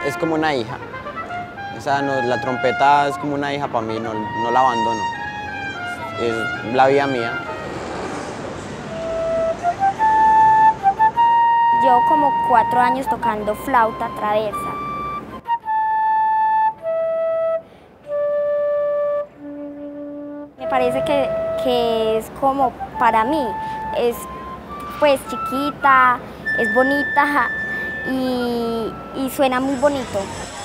es como una hija. O sea, la trompeta es como una hija para mí, no la abandono. Es la vida mía. Llevo como 4 años tocando flauta traversa. Me parece que es como para mí, es pues chiquita, es bonita y suena muy bonito.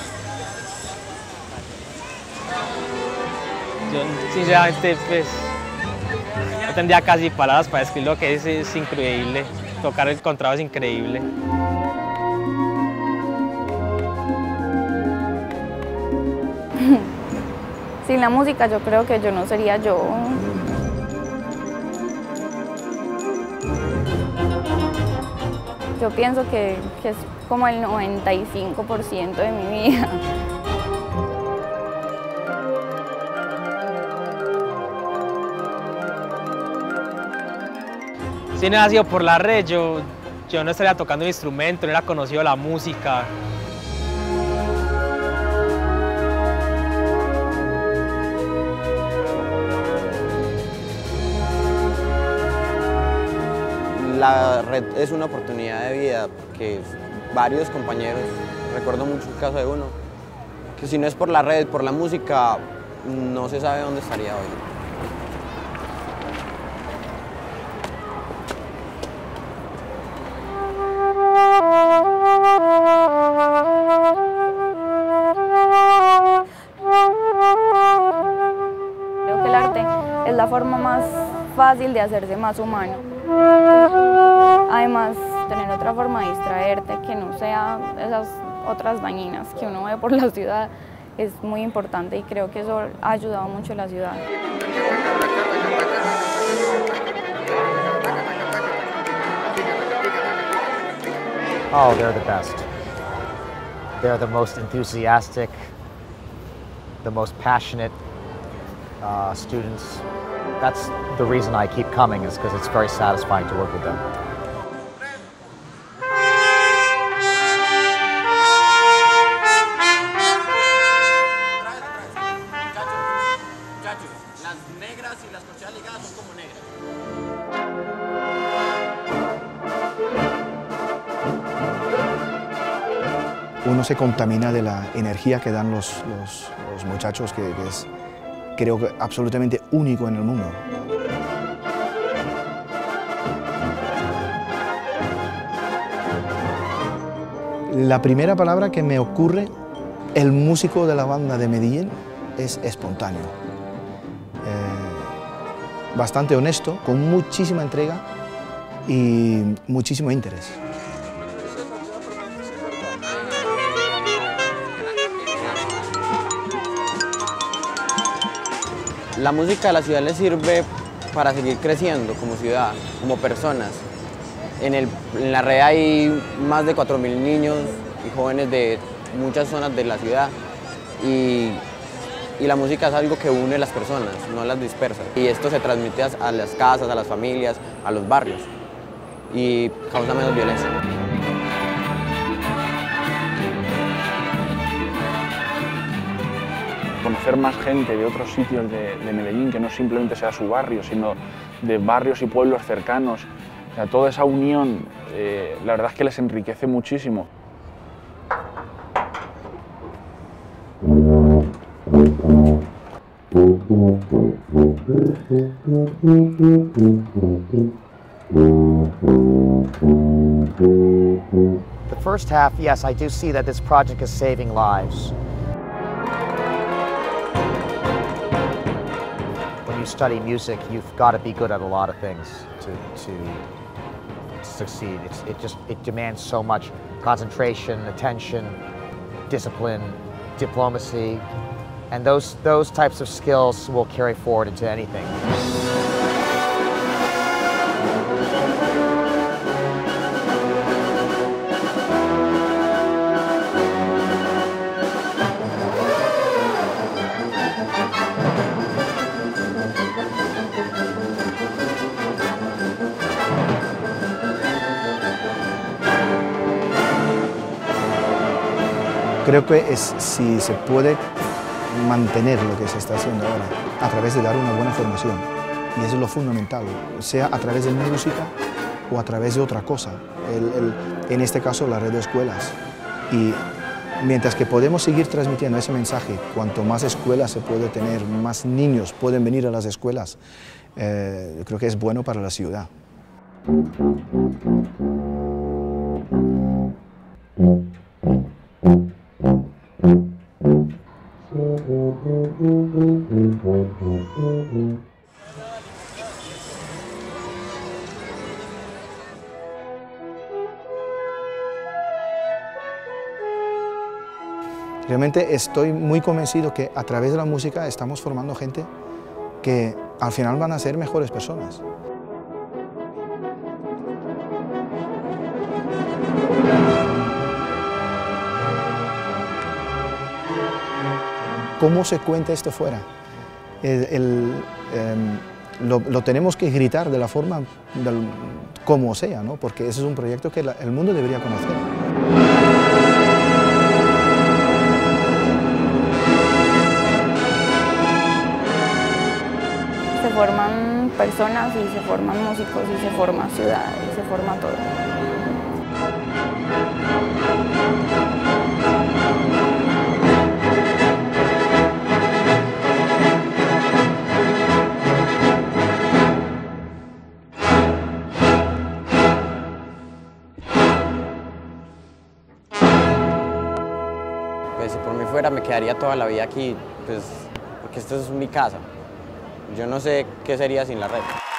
Yo sinceramente pues no tendría casi palabras para describir lo que es increíble, tocar el contrabajo es increíble. Sin la música yo creo que yo no sería yo. Yo pienso que es como el 95% de mi vida. Si no hubiera sido por la red, yo no estaría tocando un instrumento, no hubiera conocido la música. La red es una oportunidad de vida porque varios compañeros, recuerdo mucho el caso de uno, que si no es por la red, por la música, no se sabe dónde estaría hoy. Creo que el arte es la forma más fácil de hacerse más humano. Además, tener otra forma de distraerte que no sea esas otras dañinas que uno ve por la ciudad es muy importante y creo que eso ha ayudado mucho a la ciudad. Oh, they're the best. They're the most enthusiastic, the most passionate students. That's the reason I keep coming, is because it's very satisfying to work with them. Las negras y las corcheas ligadas son como negras. Uno se contamina de la energía que dan los muchachos, que es, creo que, absolutamente único en el mundo. La primera palabra que me ocurre, el músico de la banda de Medellín, es espontáneo. Bastante honesto, con muchísima entrega y muchísimo interés. La música de la ciudad le sirve para seguir creciendo como ciudad, como personas. En la red hay más de 4.000 niños y jóvenes de muchas zonas de la ciudad y la música es algo que une a las personas, no las dispersa. Y esto se transmite a las casas, a las familias, a los barrios y causa menos violencia. Conocer más gente de otros sitios de Medellín, que no simplemente sea su barrio, sino de barrios y pueblos cercanos. O sea, toda esa unión, la verdad es que les enriquece muchísimo. The first half, yes, I do see that this project is saving lives. When you study music, you've got to be good at a lot of things to succeed. It demands so much concentration, attention, discipline, diplomacy, and those types of skills will carry forward into anything. Creo que si se puede mantener lo que se está haciendo ahora a través de dar una buena formación, y eso es lo fundamental, sea a través de música o a través de otra cosa, en este caso la red de escuelas. Y mientras que podemos seguir transmitiendo ese mensaje, cuanto más escuelas se puede tener, más niños pueden venir a las escuelas, creo que es bueno para la ciudad. Realmente estoy muy convencido que a través de la música estamos formando gente que al final van a ser mejores personas. ¿Cómo se cuenta esto fuera? Lo tenemos que gritar de la forma como sea, ¿no? Porque ese es un proyecto que el mundo debería conocer. Se forman personas y se forman músicos y se forma ciudad y se forma todo. Pues si por mí fuera me quedaría toda la vida aquí, pues porque esto es mi casa. Yo no sé qué sería sin la red.